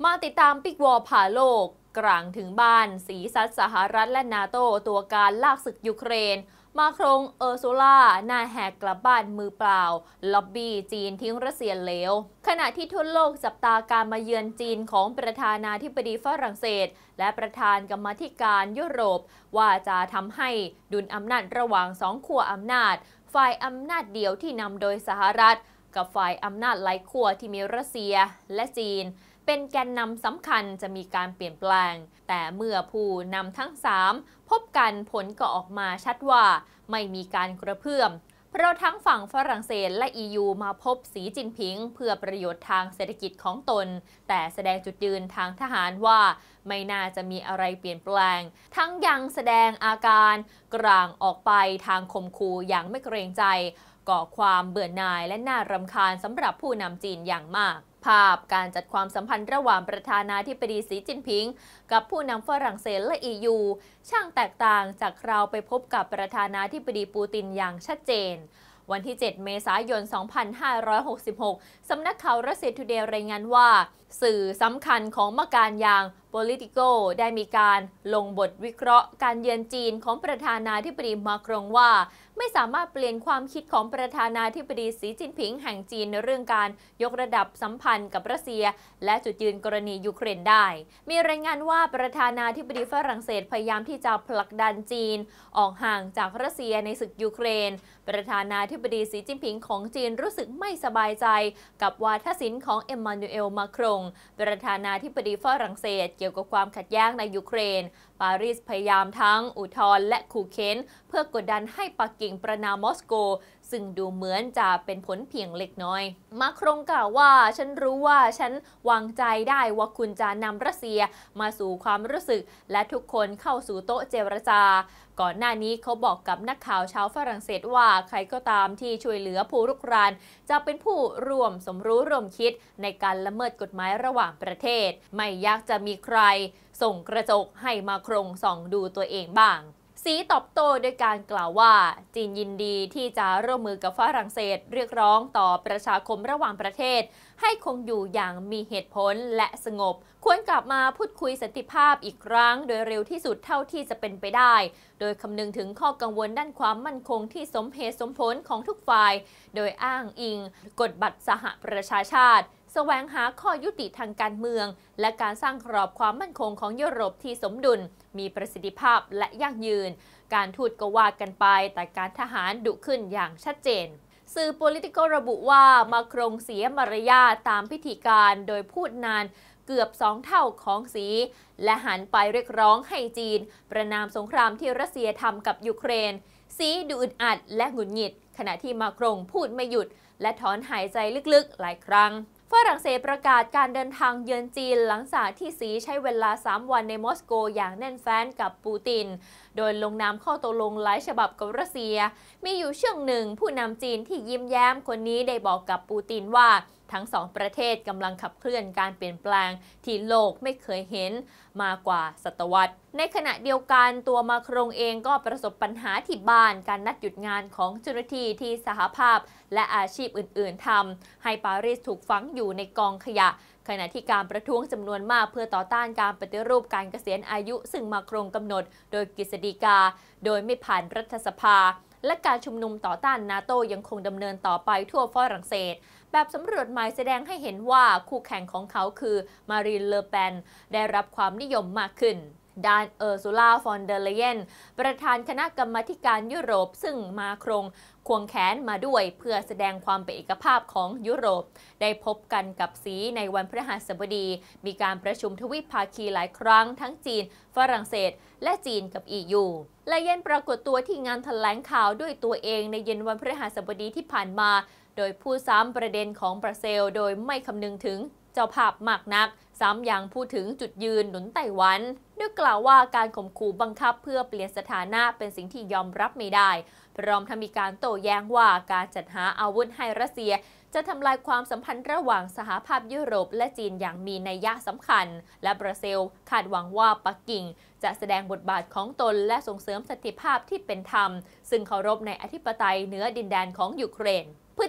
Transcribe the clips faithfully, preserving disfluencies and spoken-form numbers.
มาติดตามปิกวอร์ผ่าโลกกลางถึงบ้านสีซัดสหรัฐและนาโตตัวการลากศึกยูเครนมาครงเออร์ซูล่าหน้าแหกกลับบ้านมือเปล่าล็อบบี้จีนทิ้งรัสเซียเหลวขณะที่ทั่วโลกจับตาการมาเยือนจีนของประธานาธิบดีฝรั่งเศสและประธานกรรมาธิการยุโรปว่าจะทำให้ดุลอำนาจระหว่างสองขั้วอำนาจฝ่ายอำนาจเดียวที่นำโดยสหรัฐกับฝ่ายอำนาจหลายขั้วที่มีรัสเซียและจีนเป็นแกนนำสำคัญจะมีการเปลี่ยนแปลงแต่เมื่อผู้นำทั้งสามพบกันผลก็ออกมาชัดว่าไม่มีการกระเพื่อมเพราะทั้งฝั่งฝรั่งเศสและ อี ยู มาพบสีจิ้นผิงเพื่อประโยชน์ทางเศรษฐกิจของตนแต่แสดงจุดยืนทางทหารว่าไม่น่าจะมีอะไรเปลี่ยนแปลงทั้งยังแสดงอาการกลางออกไปทางข่มขู่อย่างไม่เกรงใจก่อความเบื่อหน่ายและน่ารำคาญสำหรับผู้นำจีนอย่างมากภาพการจัดความสัมพันธ์ระหว่างประธานาธิบดีสีจิ้นผิงกับผู้นำฝรั่งเศสและ อี ยู ช่างแตกต่างจากคราวไปพบกับประธานาธิบดีปูตินอย่างชัดเจนวันที่เจ็ดเมษายน สองพันห้าร้อยหกสิบหก สำนักข่าวรัสเซียทูเดย์รายงานว่าสื่อสำคัญของมการอย่าง Politico ได้มีการลงบทวิเคราะห์การเยือนจีนของประธานาธิบดีมาครงว่าไม่สามารถเปลี่ยนความคิดของประธานาธิบดีสีจิ้นผิงแห่งจีนในเรื่องการยกระดับสัมพันธ์กับรัสเซียและจุดยืนกรณียูเครนได้มีรายงานว่าประธานาธิบดีฝรั่งเศสพยายามที่จะผลักดันจีนออกห่างจากรัสเซียในศึกยูเครนประธานาธิบดีสีจิ้นผิงของจีนรู้สึกไม่สบายใจกับวาทศิลป์ของเอ็มมานูเอลมาครงประธานาธิบดีฝรั่งเศสเกี่ยวกับความขัดแย้งในยูเครนปารีสพยายามทั้งอุทธรณ์และขู่เค้นเพื่อกดดันให้ปักกิ่งประณามมอสโกซึ่งดูเหมือนจะเป็นผลเพียงเล็กน้อยมาครงกล่าวว่าฉันรู้ว่าฉันวางใจได้ว่าคุณจะนำรัสเซียมาสู่ความรู้สึกและทุกคนเข้าสู่โต๊ะเจรจาก่อนหน้านี้เขาบอกกับนักข่าวชาวฝรั่งเศสว่าใครก็ตามที่ช่วยเหลือผู้รุกรานจะเป็นผู้ร่วมสมรู้ร่วมคิดในการละเมิดกฎหมายระหว่างประเทศไม่อยากจะมีใครส่งกระจกให้มาครงส่องดูตัวเองบ้างสีตอบโต้ด้วยการกล่าวว่าจีนยินดีที่จะร่วมมือกับฝรั่งเศสเรียกร้องต่อประชาคมระหว่างประเทศให้คงอยู่อย่างมีเหตุผลและสงบควรกลับมาพูดคุยสันติภาพอีกครั้งโดยเร็วที่สุดเท่าที่จะเป็นไปได้โดยคำนึงถึงข้อกังวลด้านความมั่นคงที่สมเหตุสมผลของทุกฝ่ายโดยอ้างอิงกฎบัตรสหประชาชาติแสวงหาข้อยุติทางการเมืองและการสร้างกรอบความมั่นคงของยุโรปที่สมดุลมีประสิทธิภาพและยั่งยืนการทูตก็ว่ากันไปแต่การทหารดุขึ้นอย่างชัดเจนสื่อ Politico ระบุว่ามาครงเสียมารยาทตามพิธีการโดยพูดนานเกือบสองเท่าของสีและหันไปเรียกร้องให้จีนประณามสงครามที่รัสเซียทำกับยูเครนสีดูอึดอัดและหงุดหงิดขณะที่มาครงพูดไม่หยุดและถอนหายใจลึกๆหลายครั้งฝรั่งเศสประกาศการเดินทางเยือนจีนหลังจากที่สีใช้เวลาสามวันในมอสโกอย่างแน่นแฟ้นกับปูตินโดยลงนามข้อตกลงหลายฉบับกับรัสเซียมีอยู่ช่วงหนึ่งผู้นำจีนที่ยิ้มแย้มคนนี้ได้บอกกับปูตินว่าทั้งสองประเทศกำลังขับเคลื่อนการเปลี่ยนแปลงที่โลกไม่เคยเห็นมากว่าศตวรรษในขณะเดียวกันตัวมาครงเองก็ประสบปัญหาที่บ้านการนัดหยุดงานของเจ้าหน้าที่ที่สหภาพและอาชีพอื่นๆทำให้ปารีสถูกฝังอยู่ในกองขยะขณะที่การประท้วงจำนวนมากเพื่อต่อต้านการปฏิรูปการเกษียณอายุซึ่งมาครงกำหนดโดยกฤษฎีกาโดยไม่ผ่านรัฐสภาและการชุมนุมต่อต้านนาโต้ยังคงดำเนินต่อไปทั่วฝรั่งเศสแบบสำรวจใหม่แสดงให้เห็นว่าคู่แข่งของเขาคือมารีน เลอ เปนได้รับความนิยมมากขึ้นด้านเออร์ซูล่า ฟอนเดอร์เลเยนประธานคณะกรรมาการยุโรปซึ่งมาครงควงแขนมาด้วยเพื่อแสดงความเป็นเอกภาพของยุโรปได้พบกันกับสีในวันพฤหัสบดีมีการประชุมทวิภาคีหลายครั้งทั้งจีนฝรั่งเศสและจีนกับ อี ยู และเย็นปรากฏตัวที่งานแถลงข่าวด้วยตัวเองในเย็นวันพฤหัสบดีที่ผ่านมาโดยพูดซ้ำประเด็นของบราซิลโดยไม่คำนึงถึงเจ้าภาพมากนักซ้ำยังพูดถึงจุดยืนหนุนไต้หวันด้วยกล่าวว่าการข่มขู่บังคับเพื่อเปลี่ยนสถานะเป็นสิ่งที่ยอมรับไม่ได้พร้อมทั้งมีการโต้แย้งว่าการจัดหาอาวุธให้รัสเซียจะทำลายความสัมพันธ์ระหว่างสหภาพยุโรปและจีนอย่างมีนัยสำคัญและบราซิลคาดหวังว่าปักกิ่งจะแสดงบทบาทของตนและส่งเสริมสันติภาพที่เป็นธรรมซึ่งเคารพในอธิปไตยเหนือดินแดนของยูเครนพฤ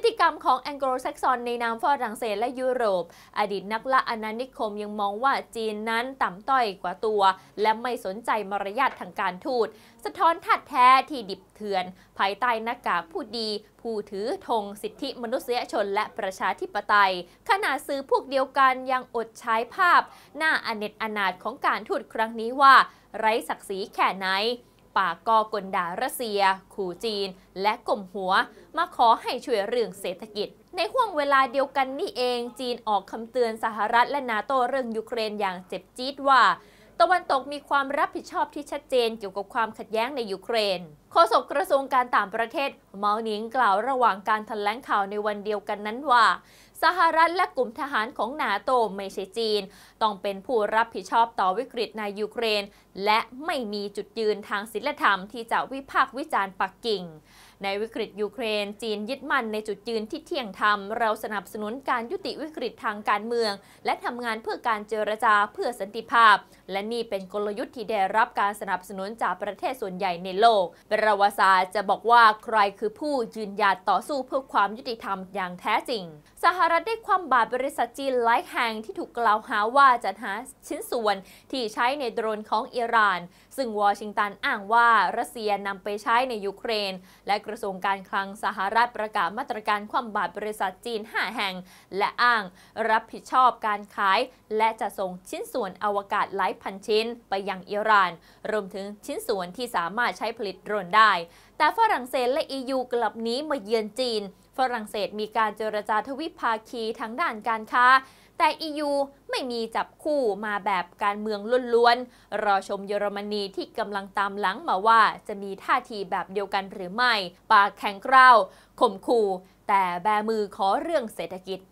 ติกรรมของแองโกลแซกซอนในนามฝรั่งเศสและยุโรปอดีตนักล่าอาณานิคมยังมองว่าจีนนั้นต่ำต้อยกว่าตัวและไม่สนใจมารยาททางการทูตสะท้อนท่าแท้ที่ดิบเถื่อนภายใต้หน้ากากผู้ดีผู้ถือธงสิทธิมนุษยชนและประชาธิปไตยขณะสื่อพวกเดียวกันยังอดใช้ภาพหน้าอเนจอนาถของการทูตครั้งนี้ว่าไร้ศักดิ์ศรีแค่ไหนปากก็กลด่ารัสเซียขู่จีนและกลมหัวมาขอให้ช่วยเรื่องเศรษฐกิจในห่วงเวลาเดียวกันนี่เองจีนออกคำเตือนสหรัฐและนาโต้เรื่องยูเครนอย่างเจ็บจี๊ดว่าตะวันตกมีความรับผิดชอบที่ชัดเจนเกี่ยวกับความขัดแย้งในยูเครนโฆษกกระทรวงการต่างประเทศเมาหนิงกล่าวระหว่างการแถลงข่าวในวันเดียวกันนั้นว่าสหรัฐและกลุ่มทหารของนาโตไม่ใช่จีนต้องเป็นผู้รับผิดชอบต่อวิกฤตในยูเครนและไม่มีจุดยืนทางศีลธรรมที่จะวิพากษ์วิจารณ์ปักกิ่งในวิกฤตยูเครนจีนยึดมั่นในจุดยืนที่เที่ยงธรรมเราสนับสนุนการยุติวิกฤตทางการเมืองและทำงานเพื่อการเจรจาเพื่อสันติภาพและนี่เป็นกลยุทธ์ที่ได้รับการสนับสนุนจากประเทศส่วนใหญ่ในโลกประวัติศาสตร์จะบอกว่าใครคือผู้ยืนหยัดต่อสู้เพื่อความยุติธรรมอย่างแท้จริงสหรัฐได้คว่ำบาตรบริษัทจีนหลายแห่งที่ถูกกล่าวหาว่าจัดหาชิ้นส่วนที่ใช้ในโดรนของอิหร่านซึ่งวอชิงตันอ้างว่ารัสเซียนำไปใช้ในยูเครนและกระทรวงการคลังสหรัฐประกาศมาตรการคว่ำบาตรบริษัทจีนห้าแห่งและอ้างรับผิดชอบการขายและจะส่งชิ้นส่วนอวกาศหลายพันชิ้นไปยังอิหร่านรวมถึงชิ้นส่วนที่สามารถใช้ผลิตโดรนได้แต่ฝรั่งเศสและ อี ยู กลับหนีมาเยือนจีนฝรั่งเศสมีการเจรจาทวิภาคีทางด้านการค้าแต่ อี ยู ไม่มีจับคู่มาแบบการเมืองล้วนๆรอชมเยอรมนีที่กำลังตามหลังมาว่าจะมีท่าทีแบบเดียวกันหรือไม่ปากแข็งกร้าวข่มขู่แต่แบมือขอเรื่องเศรษฐกิจ